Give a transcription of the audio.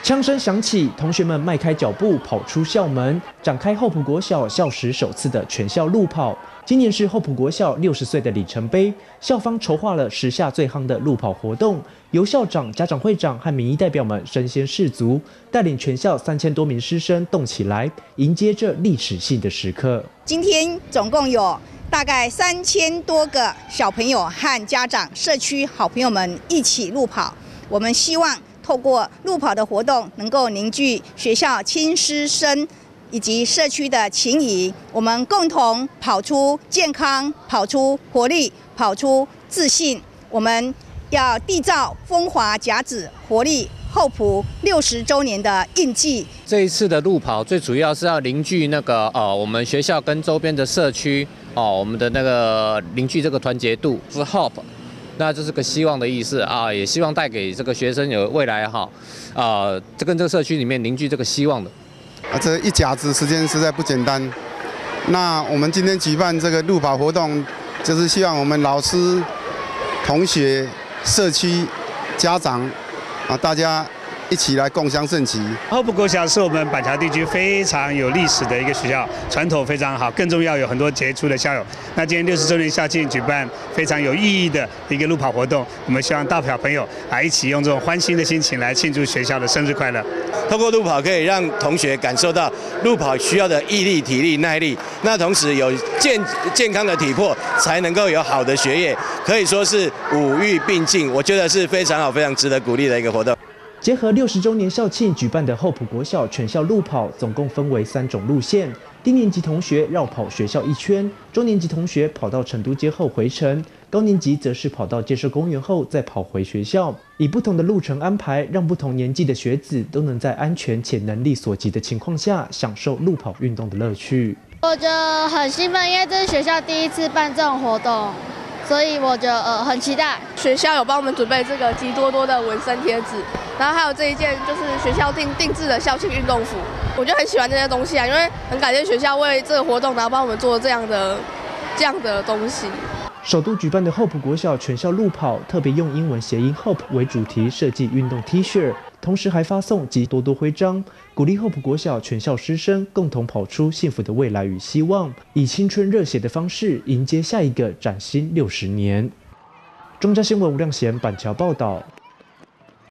枪声响起，同学们迈开脚步跑出校门，展开厚朴国小校时首次的全校路跑。今年是厚朴国小60岁的里程碑，校方筹划了时下最夯的路跑活动，由校长、家长会长和民意代表们身先士卒，带领全校3000多名师生动起来，迎接这历史性的时刻。 今天总共有大概3000多个小朋友和家长、社区好朋友们一起路跑，我们希望透过路跑的活动，能够凝聚学校亲师生以及社区的情谊，我们共同跑出健康，跑出活力，跑出自信。我们要缔造风华甲子活力厚朴60周年的印记。 这一次的路跑最主要是要凝聚我们学校跟周边的社区我们的凝聚这个团结度，是 hope。那这是个希望的意思啊，也希望带给这个学生有未来这跟这个社区里面凝聚这个希望的。 这一甲子时间实在不简单。那我们今天举办这个路跑活动，就是希望我们老师、同学、社区、家长大家一起来共襄盛举。 厚朴国小是我们板桥地区非常有历史的一个学校，传统非常好，更重要有很多杰出的校友。那今天60周年校庆举办非常有意义的一个路跑活动，我们希望大小朋友一起用这种欢欣的心情来庆祝学校的生日快乐。 透过路跑可以让同学感受到路跑需要的毅力、体力、耐力，那同时有健康的体魄，才能够有好的学业，可以说是五育并进。我觉得是非常好、非常值得鼓励的一个活动。 结合60周年校庆举办的厚朴国小全校路跑，总共分为3种路线。低年级同学绕跑学校1圈，中年级同学跑到成都街后回程，高年级则是跑到建设公园后再跑回学校。以不同的路程安排，让不同年纪的学子都能在安全且能力所及的情况下，享受路跑运动的乐趣。 我觉得很兴奋，因为这是学校第一次办这种活动。所以我觉得很期待， 学校有帮我们准备这个吉多多的纹身贴纸，然后还有这一件就是学校定制的校庆运动服，我就很喜欢这些东西因为很感谢学校为这个活动然后帮我们做这样的东西。 首度举办的厚朴国小全校路跑，特别用英文谐音 Hope 为主题设计运动 T 恤，同时还发送吉多多徽章，鼓励厚朴国小全校师生共同跑出幸福的未来与希望，以青春热血的方式迎接下一个崭新60年。中嘉新闻吴亮贤板桥报道。